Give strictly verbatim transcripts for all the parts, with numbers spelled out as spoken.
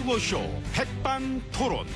구호쇼 백반토론.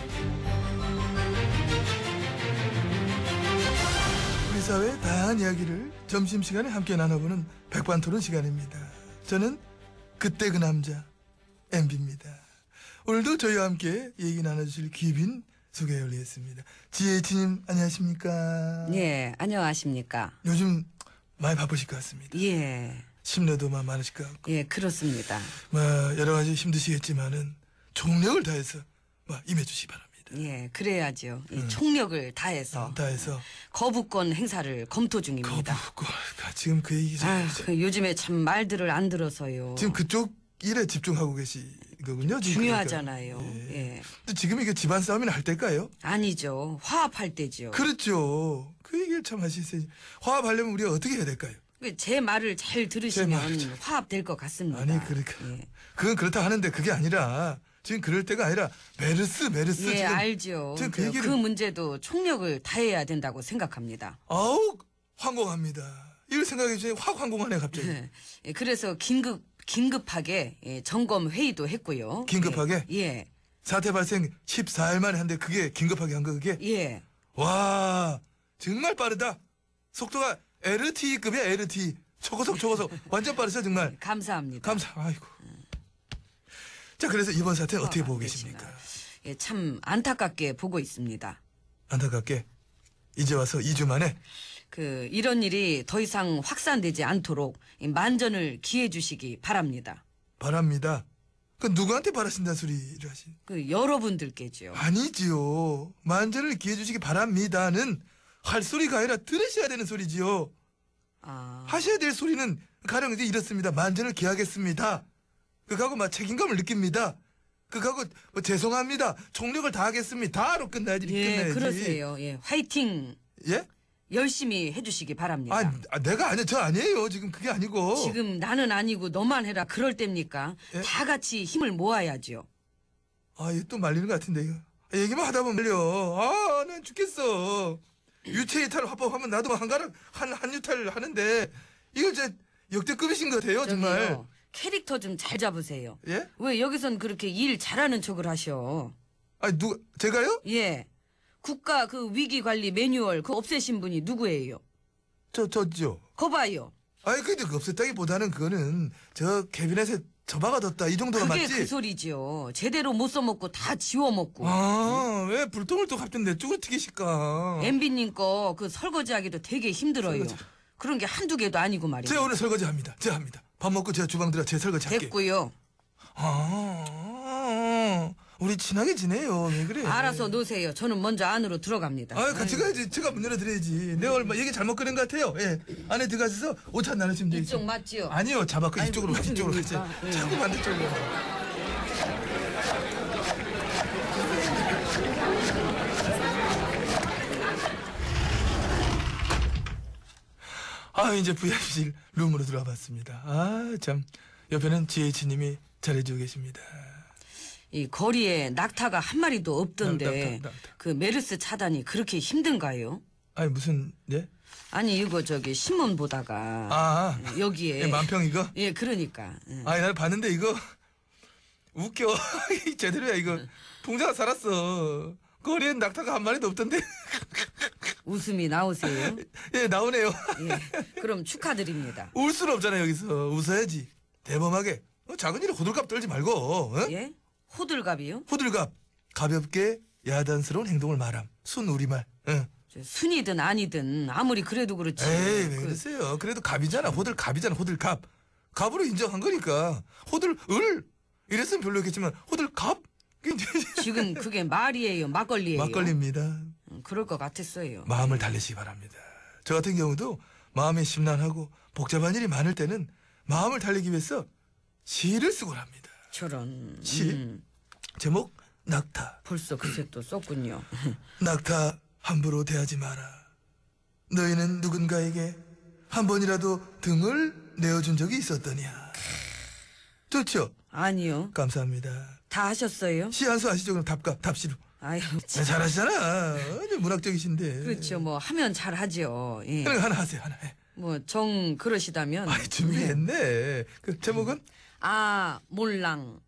우리 사회의 다양한 이야기를 점심시간에 함께 나눠보는 백반토론 시간입니다. 저는 그때 그 남자 엠비입니다. 오늘도 저희와 함께 얘기 나눠주실 귀빈 소개해 올리겠습니다. 지혜진님 안녕하십니까? 예, 안녕하십니까? 요즘 많이 바쁘실 것 같습니다. 예, 심려도 막 많으실 것 같고 예, 그렇습니다. 뭐 여러 가지 힘드시겠지만은 총력을 다해서 막 임해주시기 바랍니다. 예, 그래야죠. 이 음. 총력을 다해서 어, 다해서 거부권 행사를 검토 중입니다. 거부 지금 그 얘기 아유, 그 요즘에 참 말들을 안 들어서요. 지금 그쪽 일에 집중하고 계시거든요. 지금 중요하잖아요. 그러니까. 예. 예. 근데 지금 이게 집안 싸움이나 할 때일까요? 아니죠. 화합할 때죠. 그렇죠. 그 얘기를 참 하시세요. 화합하려면 우리가 어떻게 해야 될까요? 제 말을 잘 들으시면 말 잘- 화합될 것 같습니다. 아니 그러니까 예, 그건 그렇다 하는데 그게 아니라 지금 그럴 때가 아니라 메르스 메르스 예, 지금 알죠. 지금 그 그, 얘기를 그 문제도 총력을 다해야 된다고 생각합니다. 아우 황공합니다. 이걸 생각해 주세요. 확 황공하네 갑자기. 예, 그래서 긴급 긴급하게 예, 점검 회의도 했고요. 긴급하게? 예, 예. 사태 발생 십사 일 만에 한데 그게 긴급하게 한 거 그게? 예. 와 정말 빠르다. 속도가 엘티이급이야 엘티. 초고속 초고속 완전 빠르죠 정말. 감사합니다. 감사. 아이고. 자 그래서 이번 사태 어떻게 어, 보고 안 계십니까? 되시나. 예, 참 안타깝게 보고 있습니다. 안타깝게 이제 와서 이 주 만에 그 이런 일이 더 이상 확산되지 않도록 이 만전을 기해 주시기 바랍니다. 바랍니다. 그 누구한테 바라신다는 소리를 하시? 그 여러분들께죠. 아니지요. 만전을 기해 주시기 바랍니다는 할 소리가 아니라 들으셔야 되는 소리지요. 아, 하셔야 될 소리는 가령 이제 이렇습니다. 만전을 기하겠습니다. 그거하고 막 책임감을 느낍니다. 그거하고 뭐 죄송합니다. 총력을 다하겠습니다로 끝나야지. 예, 끝나야지. 그러세요. 예, 화이팅 예? 열심히 해주시기 바랍니다. 아, 아, 내가 아니야. 저 아니에요. 지금 그게 아니고. 지금 나는 아니고 너만 해라 그럴 때입니까? 예? 다 같이 힘을 모아야죠. 아, 이거 또 말리는 것 같은데, 이거. 아, 얘기만 하다 보면 말려. 아, 난 죽겠어. 유체이탈 화법하면 나도 한가락, 한, 한유탈 하는데, 이거 저 역대급이신 것 같아요, 정말. 저기요, 캐릭터 좀 잘 잡으세요. 예? 왜 여기선 그렇게 일 잘하는 척을 하셔? 아, 누가, 제가요? 예. 국가 그 위기 관리 매뉴얼 그 없애신 분이 누구예요? 저, 저죠. 거 봐요. 아니, 근데 그 없앴다기보다는 그거는 저 캐비넷에 처박아뒀다. 이 정도가 그게 맞지? 그 소리죠. 제대로 못 써먹고 다 지워먹고. 아, 왜 불똥을 또 갑자기 내 쪽으로 튀기실까? 엠비님 거 그 설거지하기도 되게 힘들어요. 설거지. 그런 게 한두 개도 아니고 말이에요. 제가 오늘 설거지 합니다. 제가 합니다. 밥 먹고 제가 주방 들어 제 설거지 할게요. 됐고요. 아, 우리 친하게 지내요. 왜 그래? 알아서 놓으세요. 저는 먼저 안으로 들어갑니다. 아, 같이 가야지. 제가 문 열어드려야지. 내가 얼마 얘기 잘못 꺼낸 것 같아요. 예. 안에 들어가셔서 오찬 나누시면 되겠죠. 이쪽 맞지요? 아니요. 잡아. 그 아이고, 이쪽으로 가시. 이쪽으로 가시. 이쪽입니까? 예. 자꾸 반대쪽으로. 아, 이제 브이아이피실 룸으로 들어와 봤습니다. 아, 참. 옆에는 지혜치님이 잘해주고 계십니다. 이 거리에 낙타가 한 마리도 없던데 낙- 낙타, 낙타. 그 메르스 차단이 그렇게 힘든가요? 아니, 무슨, 예? 아니 이거 저기 신문 보다가 아, 여기에 예, 만평 이거? 예, 그러니까 예. 아니, 나 봤는데 이거 웃겨. 제대로야, 이거. 풍자가 살았어. 거리엔 낙타가 한 마리도 없던데. 웃음이 나오세요. 예, 나오네요. 예, 그럼 축하드립니다. 울 수는 없잖아, 여기서. 웃어야지. 대범하게. 어, 작은 일에 호들갑 떨지 말고, 어? 예? 호들갑이요? 호들갑. 가볍게 야단스러운 행동을 말함. 순 우리말. 응. 저 순이든 아니든 아무리 그래도 그렇지. 에이, 왜 그 그러세요? 그래도 갑이잖아. 호들갑이잖아, 호들갑. 갑으로 인정한 거니까. 호들을. 이랬으면 별로였겠지만, 호들갑? 지금 그게 말이에요, 막걸리예요? 막걸리입니다. 음, 그럴 것 같았어요. 마음을 달래시기 바랍니다. 저 같은 경우도 마음이 심란하고 복잡한 일이 많을 때는 마음을 달래기 위해서 시를 쓰곤 합니다. 저런. 시? 음, 제목 낙타. 벌써 그 색도 썼군요. 낙타 함부로 대하지 마라. 너희는 누군가에게 한 번이라도 등을 내어준 적이 있었더냐. 좋죠? 아니요. 감사합니다. 다 하셨어요? 시 한 수 아시죠? 그럼 답가 답시로. 아유, 네, 참. 잘하시잖아. 아주 문학적이신데. 그렇죠. 뭐 하면 잘 하죠. 예. 그럼 하나 하세요. 하나 해. 뭐 정 그러시다면. 아, 준비했네. 그 제목은 아, 몰랑.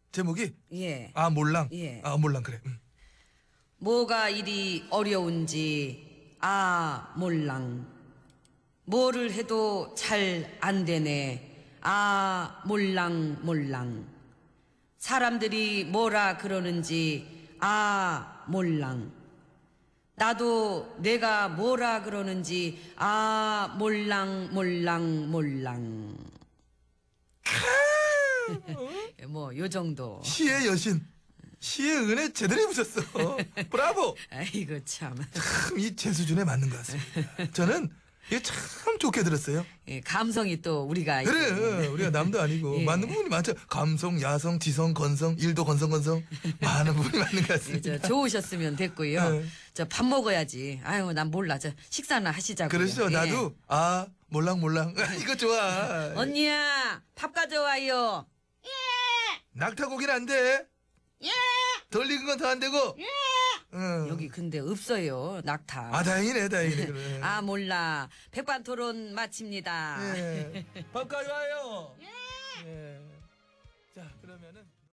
제목이 예. 아 몰랑. 예. 아 몰랑 그래. 음. 뭐가 이리 어려운지 아 몰랑. 뭐를 해도 잘 안 되네. 아 몰랑 몰랑. 사람들이 뭐라 그러는지 아 몰랑. 나도 내가 뭐라 그러는지 아 몰랑 몰랑 몰랑. 뭐 요 정도. 시의 여신. 시의 은혜 제대로 입으셨어. 브라보. 아이고 참. 참 이 제 수준에 맞는 것 같습니다. 저는 이게 참 좋게 들었어요. 예, 감성이 또 우리가 그래, 이제, 우리가 남도 아니고 예. 맞는 부분이 많죠. 감성, 야성, 지성, 건성, 일도 건성, 건성 많은 부분이 맞는 것 예, 같습니다. 저 좋으셨으면 됐고요. 네. 저 밥 먹어야지. 아유 난 몰라. 저 식사나 하시자고요. 그러시죠. 예. 나도 아 몰랑 몰랑 이거 좋아. 언니야 밥 가져와요. 낙타고기는 안 돼. 덜 익은 건 더 안 되고. 응. 여기 근데 없어요 낙타. 아 다행이네 다행이네. 그래. 아 몰라. 백반토론 마칩니다. 예. 밥 가져와요. 예. 자 그러면은.